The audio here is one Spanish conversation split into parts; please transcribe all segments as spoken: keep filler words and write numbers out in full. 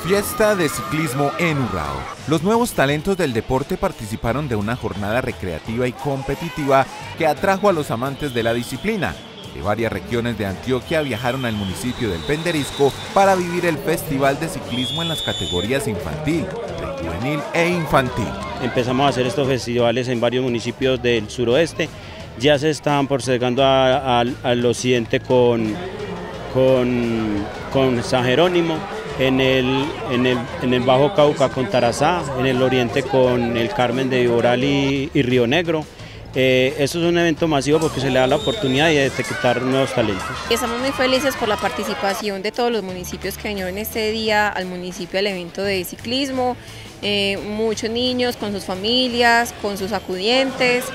Fiesta de ciclismo en Urrao. Los nuevos talentos del deporte participaron de una jornada recreativa y competitiva que atrajo a los amantes de la disciplina. De varias regiones de Antioquia viajaron al municipio del Penderisco para vivir el festival de ciclismo en las categorías infantil, prejuvenil e infantil. Empezamos a hacer estos festivales en varios municipios del suroeste. Ya se están procediendo a, a, al occidente con, con, con San Jerónimo, en el, en, el, en el Bajo Cauca con Tarazá, en el oriente con el Carmen de Viboral y, y Río Negro. Eh, eso es un evento masivo porque se le da la oportunidad de detectar nuevos talentos. Estamos muy felices por la participación de todos los municipios que vinieron este día al municipio al evento de ciclismo, eh, muchos niños con sus familias, con sus acudientes,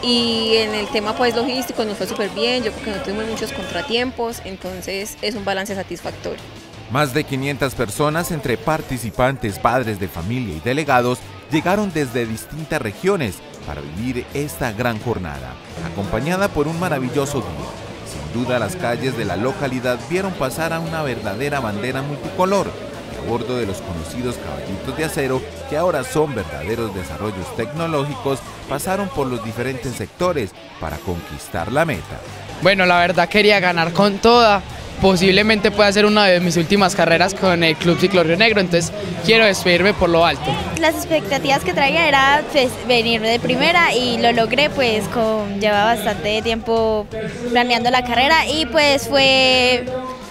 y en el tema pues logístico nos fue súper bien, yo creo que no tuvimos muchos contratiempos, entonces es un balance satisfactorio. Más de quinientas personas entre participantes, padres de familia y delegados llegaron desde distintas regiones para vivir esta gran jornada, acompañada por un maravilloso día. Sin duda las calles de la localidad vieron pasar a una verdadera bandera multicolor que a bordo de los conocidos caballitos de acero, que ahora son verdaderos desarrollos tecnológicos, pasaron por los diferentes sectores para conquistar la meta. Bueno, la verdad quería ganar con toda. Posiblemente pueda ser una de mis últimas carreras con el Club Ciclo Río Negro, entonces quiero despedirme por lo alto. Las expectativas que traía era pues, venir de primera y lo logré, pues con, llevaba bastante tiempo planeando la carrera y pues fue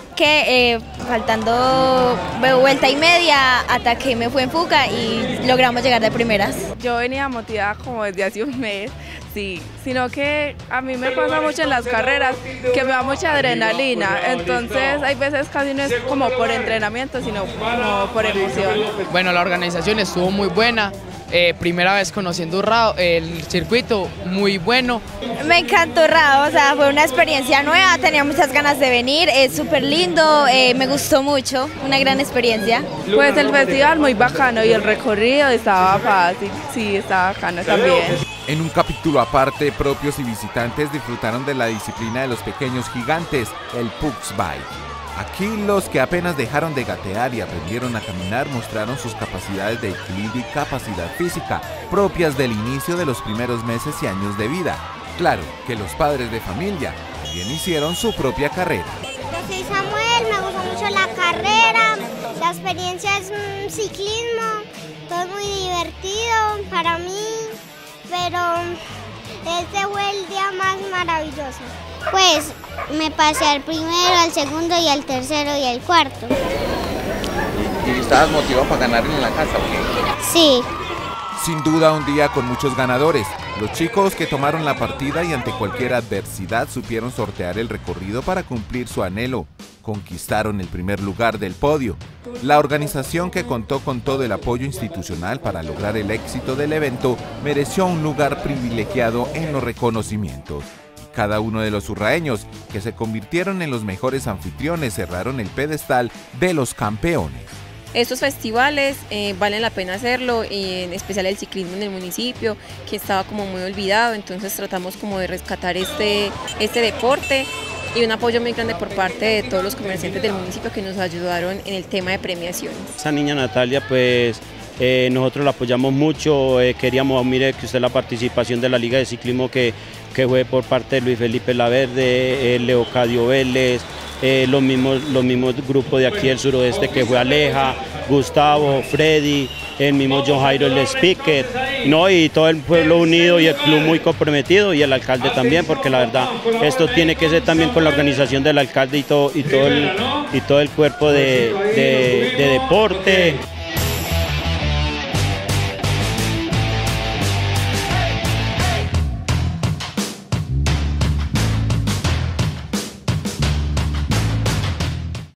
que eh, faltando vuelta y media ataqué, me fue en fuga y logramos llegar de primeras. Yo venía motivada como desde hace un mes, sí, sino que a mí me pasa mucho en las carreras que me da mucha adrenalina, entonces hay veces casi no es como por entrenamiento, sino como por emoción. Bueno, la organización estuvo muy buena. Eh, primera vez conociendo Urrao, el circuito muy bueno. Me encantó Urrao, o sea, fue una experiencia nueva, tenía muchas ganas de venir, es súper lindo, eh, me gustó mucho, una gran experiencia. Pues el festival muy bacano y el recorrido estaba fácil, sí, estaba bacano también. En un capítulo aparte, propios y visitantes disfrutaron de la disciplina de los pequeños gigantes, el Pugs Bike. Aquí los que apenas dejaron de gatear y aprendieron a caminar mostraron sus capacidades de equilibrio y capacidad física propias del inicio de los primeros meses y años de vida. Claro que los padres de familia también hicieron su propia carrera. Yo soy Samuel, me gusta mucho la carrera, la experiencia es un ciclismo, todo muy divertido para mí, pero este fue el día más maravilloso. Pues me pasé al primero, al segundo y al tercero y al cuarto. ¿Y, y estabas motivado para ganar en la casa o qué? Sí. Sin duda un día con muchos ganadores. Los chicos que tomaron la partida y ante cualquier adversidad supieron sortear el recorrido para cumplir su anhelo. Conquistaron el primer lugar del podio. La organización, que contó con todo el apoyo institucional para lograr el éxito del evento, mereció un lugar privilegiado en los reconocimientos. Cada uno de los urraeños, que se convirtieron en los mejores anfitriones, cerraron el pedestal de los campeones. Estos festivales eh, valen la pena hacerlo, y en especial el ciclismo en el municipio, que estaba como muy olvidado, entonces tratamos como de rescatar este, este deporte, y un apoyo muy grande por parte de todos los comerciantes del municipio que nos ayudaron en el tema de premiaciones. Esa niña Natalia, pues eh, nosotros la apoyamos mucho, eh, queríamos, mire que usted la participación de la Liga de Ciclismo que, que fue por parte de Luis Felipe Laverde, eh, Leocadio Vélez, eh, los mismos, los mismos grupos de aquí del suroeste que fue Aleja, Gustavo, Freddy, el mismo John Jairo, el speaker, ¿no? Y todo el pueblo unido y el club muy comprometido y el alcalde también, porque la verdad esto tiene que ser también con la organización del alcalde y todo, y todo, el, y todo el cuerpo de, de, de deporte.